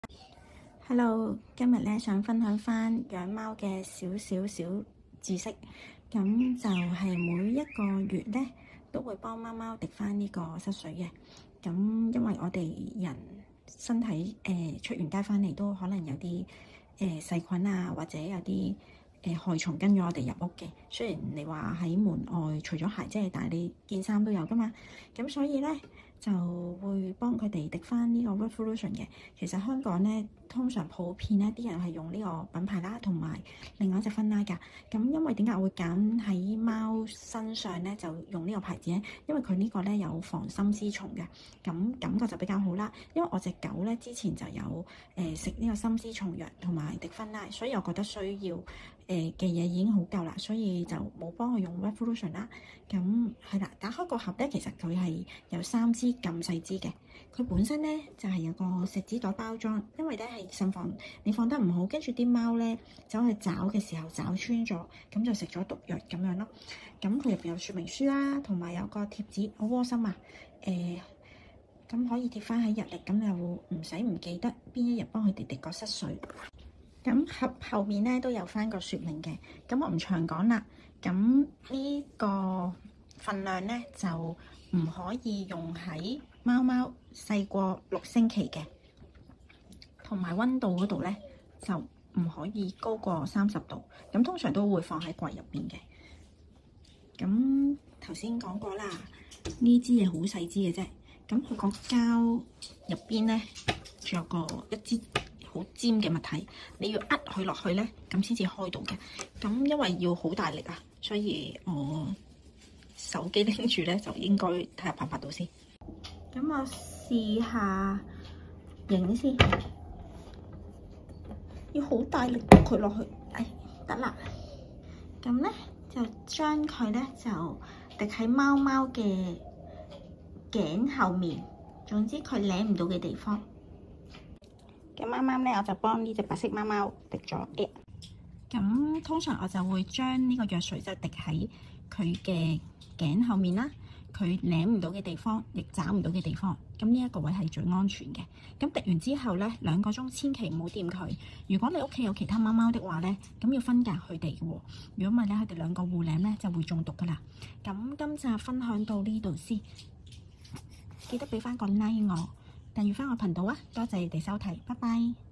Hello，今日咧想分享翻養貓嘅少知識，咁就係每一個月咧都會幫貓貓滴翻呢個濕水嘅。咁因為我哋人身體出完街翻嚟都可能有啲細菌啊，或者有啲害蟲跟咗我哋入屋嘅。雖然你話喺門外除咗鞋啫，但係你件衫都有噶嘛。咁所以咧就會幫佢哋滴翻呢個 Revolution 嘅。其實香港咧通常普遍咧啲人係用呢個品牌啦，同埋另外一隻芬拉㗎。咁因為點解我會揀喺貓身上咧就用呢個牌子咧？因為佢呢個咧有防心絲蟲嘅，咁感覺就比較好啦。因為我隻狗咧之前就有食呢個心絲蟲藥同埋滴芬拉，所以我覺得需要嘅嘢已經好夠啦，所以就冇幫我用 Revolution 啦。咁係啦，打開個盒咧，其實佢係有3支咁細支嘅。佢本身咧就係有個錫紙袋包裝，因為咧係慎防你放得唔好，跟住啲貓咧走去找嘅時候找穿咗，咁就食咗毒藥咁樣咯。咁佢入邊有說明書啦，同埋有個貼紙，好窩心啊！咁可以貼翻喺日曆，咁又唔使唔記得邊一日幫佢哋滴個濕水。咁盒後面咧都有翻個說明嘅，咁我唔長講啦。咁呢個份量咧就唔可以用喺貓貓細過6星期嘅，同埋溫度嗰度咧就唔可以高過30度。咁通常都會放喺櫃入邊嘅。咁頭先講過啦，呢支嘢好細支嘅啫。咁佢個膠入邊咧仲有一支好尖嘅物體，你要扼佢落去咧，咁先至開到嘅。咁因為要好大力啊，所以我手機拎住咧就應該睇下拍唔拍到先。咁我試下影先，要好大力篤佢落去，得啦。咁咧就將佢咧就滴喺貓貓嘅頸後面，總之佢舐唔到嘅地方。咁啱啱咧，我就幫呢隻白色貓貓滴咗。咁通常我就會將呢個藥水就滴喺佢嘅頸後面啦，佢舐唔到嘅地方，亦找唔到嘅地方。咁呢一個位係最安全嘅。咁滴完之後咧，2個鐘千祈唔好掂佢。如果你屋企有其他貓貓的話咧，咁要分隔佢哋嘅喎。如果唔係咧，佢哋2個互舐咧就會中毒噶啦。咁今集分享到呢度先，記得俾翻個 like 我，訂閱翻我頻道啊！多謝你哋收睇，拜拜。